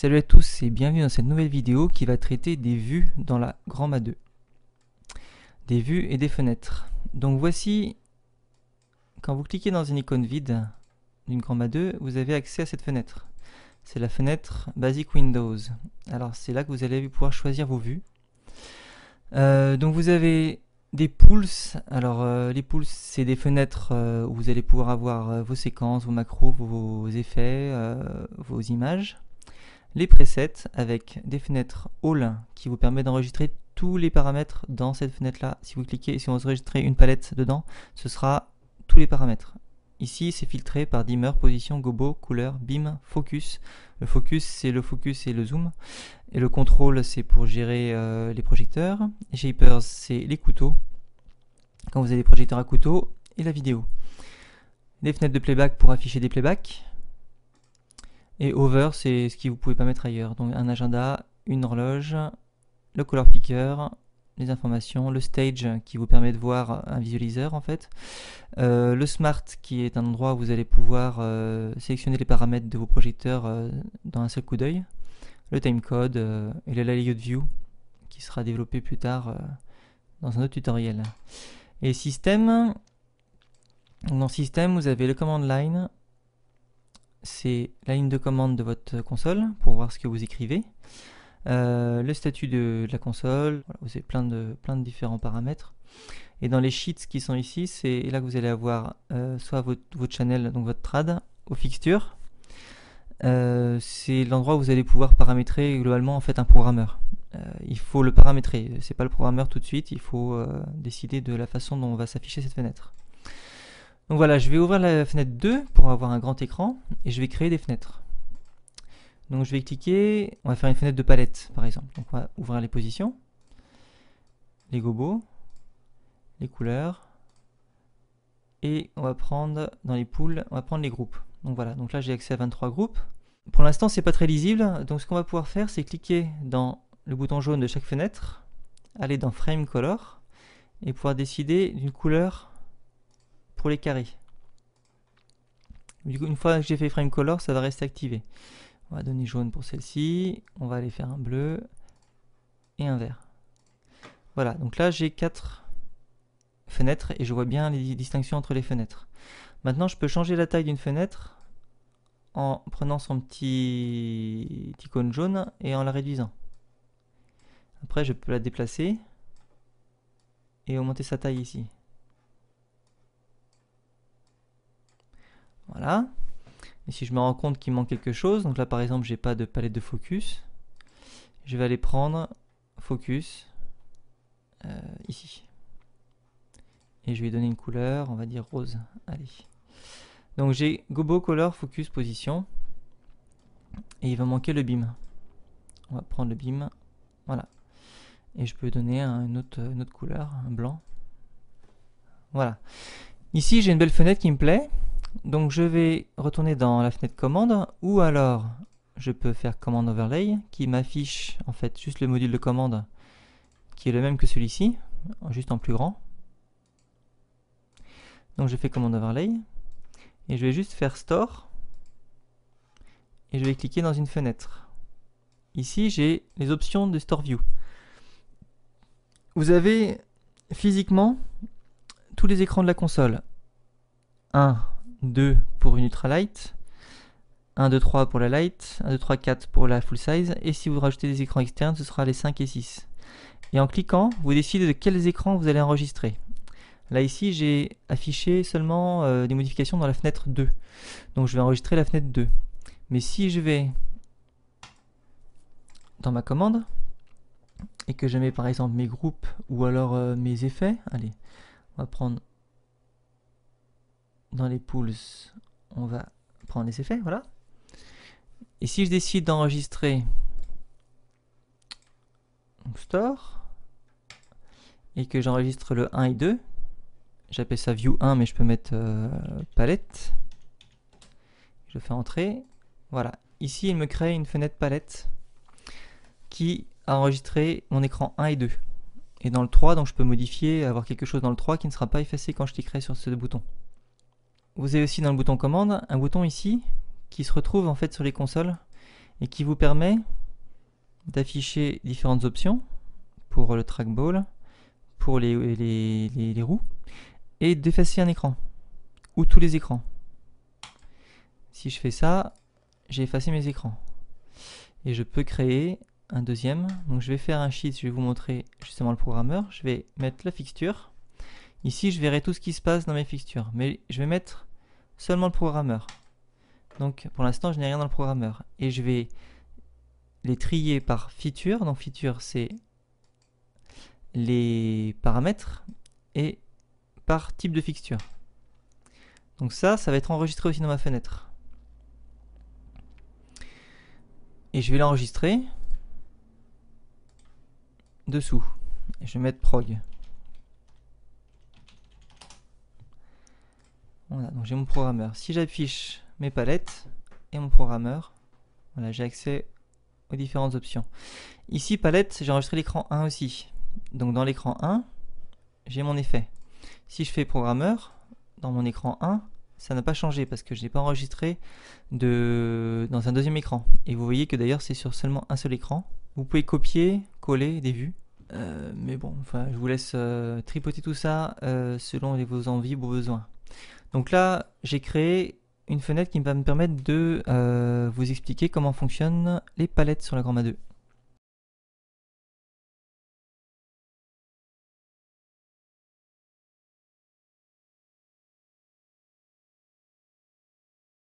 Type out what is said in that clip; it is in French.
Salut à tous et bienvenue dans cette nouvelle vidéo qui va traiter des vues dans la Grandma 2. Des vues et des fenêtres. Donc voici, quand vous cliquez dans une icône vide d'une Grandma 2, vous avez accès à cette fenêtre. C'est la fenêtre Basic Windows. Alors c'est là que vous allez pouvoir choisir vos vues. Donc vous avez des pools. Alors les pools, c'est des fenêtres où vous allez pouvoir avoir vos séquences, vos macros, vos effets, vos images. Les presets avec des fenêtres All qui vous permet d'enregistrer tous les paramètres dans cette fenêtre là. Si vous cliquez et si vous enregistrez une palette dedans, ce sera tous les paramètres. Ici c'est filtré par dimmer, position, gobo, couleur, beam, focus. Le focus c'est le focus et le zoom. Et le contrôle c'est pour gérer les projecteurs. Shapers c'est les couteaux. Quand vous avez des projecteurs à couteau et la vidéo. Des fenêtres de playback pour afficher des playbacks. Et over, c'est ce que vous pouvez pas mettre ailleurs. Donc un agenda, une horloge, le color picker, les informations, le stage qui vous permet de voir un visualiseur en fait, le smart qui est un endroit où vous allez pouvoir sélectionner les paramètres de vos projecteurs dans un seul coup d'œil, le timecode et le layout view qui sera développé plus tard dans un autre tutoriel. Et système, dans système vous avez le command line. C'est la ligne de commande de votre console pour voir ce que vous écrivez. Le statut de la console, voilà, vous avez plein de différents paramètres. Et dans les sheets qui sont ici, c'est là que vous allez avoir soit votre channel, donc votre trad, aux fixtures. C'est l'endroit où vous allez pouvoir paramétrer globalement en fait un programmeur. Il faut le paramétrer, c'est pas le programmeur tout de suite, il faut décider de la façon dont va s'afficher cette fenêtre. Donc voilà, je vais ouvrir la fenêtre 2 pour avoir un grand écran et je vais créer des fenêtres. Donc je vais cliquer, on va faire une fenêtre de palette par exemple. Donc on va ouvrir les positions, les gobos, les couleurs et on va prendre dans les pools, on va prendre les groupes. Donc voilà, donc là j'ai accès à 23 groupes. Pour l'instant c'est pas très lisible, donc ce qu'on va pouvoir faire c'est cliquer dans le bouton jaune de chaque fenêtre, aller dans Frame Color et pouvoir décider d'une couleur pour les carrés. Du coup, une fois que j'ai fait Frame Color, ça va rester activé. On va donner jaune pour celle-ci, on va aller faire un bleu et un vert. Voilà, donc là j'ai 4 fenêtres et je vois bien les distinctions entre les fenêtres. Maintenant, je peux changer la taille d'une fenêtre en prenant son petit icône jaune et en la réduisant. Après, je peux la déplacer et augmenter sa taille ici. Voilà. Et si je me rends compte qu'il manque quelque chose, donc là par exemple j'ai pas de palette de focus, je vais aller prendre focus ici. Et je vais donner une couleur, on va dire rose. Allez. Donc j'ai gobo, color, focus, position. Et il va manquer le beam. On va prendre le beam. Voilà. Et je peux donner une autre couleur, un blanc. Voilà. Ici j'ai une belle fenêtre qui me plaît. Donc je vais retourner dans la fenêtre commande ou alors je peux faire commande overlay qui m'affiche en fait juste le module de commande qui est le même que celui-ci, juste en plus grand. Donc je fais commande overlay et je vais juste faire store et je vais cliquer dans une fenêtre. Ici j'ai les options de store view. Vous avez physiquement tous les écrans de la console. 1, 2 pour une ultralight, 1, 2, 3 pour la light, 1, 2, 3, 4 pour la full size, et si vous rajoutez des écrans externes, ce sera les 5 et 6. Et en cliquant, vous décidez de quels écrans vous allez enregistrer. Là ici, j'ai affiché seulement des modifications dans la fenêtre 2. Donc je vais enregistrer la fenêtre 2. Mais si je vais dans ma commande, et que je mets par exemple mes groupes, ou alors mes effets, allez, on va prendre dans les pools, on va prendre les effets, voilà. Et si je décide d'enregistrer store et que j'enregistre le 1 et 2, j'appelle ça view 1 mais je peux mettre palette, je fais entrer, voilà. Ici il me crée une fenêtre palette qui a enregistré mon écran 1 et 2. Et dans le 3, donc je peux modifier, avoir quelque chose dans le 3 qui ne sera pas effacé quand je cliquerai sur ce bouton. Vous avez aussi dans le bouton commande un bouton ici qui se retrouve en fait sur les consoles et qui vous permet d'afficher différentes options pour le trackball, pour les roues, et d'effacer un écran, ou tous les écrans. Si je fais ça, j'ai effacé mes écrans. Et je peux créer un deuxième. Donc je vais faire un sheet, je vais vous montrer justement le programmeur. Je vais mettre la fixture. Ici, je verrai tout ce qui se passe dans mes fixtures, mais je vais mettre seulement le programmeur. Donc pour l'instant, je n'ai rien dans le programmeur. Et je vais les trier par feature. Donc feature, c'est les paramètres et par type de fixture. Donc ça va être enregistré aussi dans ma fenêtre. Et je vais l'enregistrer dessous. Et je vais mettre prog. Voilà, donc j'ai mon programmeur. Si j'affiche mes palettes et mon programmeur, voilà, j'ai accès aux différentes options. Ici, palette, j'ai enregistré l'écran 1 aussi. Donc dans l'écran 1, j'ai mon effet. Si je fais programmeur, dans mon écran 1, ça n'a pas changé parce que je n'ai pas enregistré dans un deuxième écran. Et vous voyez que d'ailleurs c'est sur seulement un seul écran. Vous pouvez copier, coller des vues. Mais bon, enfin, je vous laisse tripoter tout ça selon vos envies, vos besoins. Donc là, j'ai créé une fenêtre qui va me permettre de vous expliquer comment fonctionnent les palettes sur la Grand-Ma 2.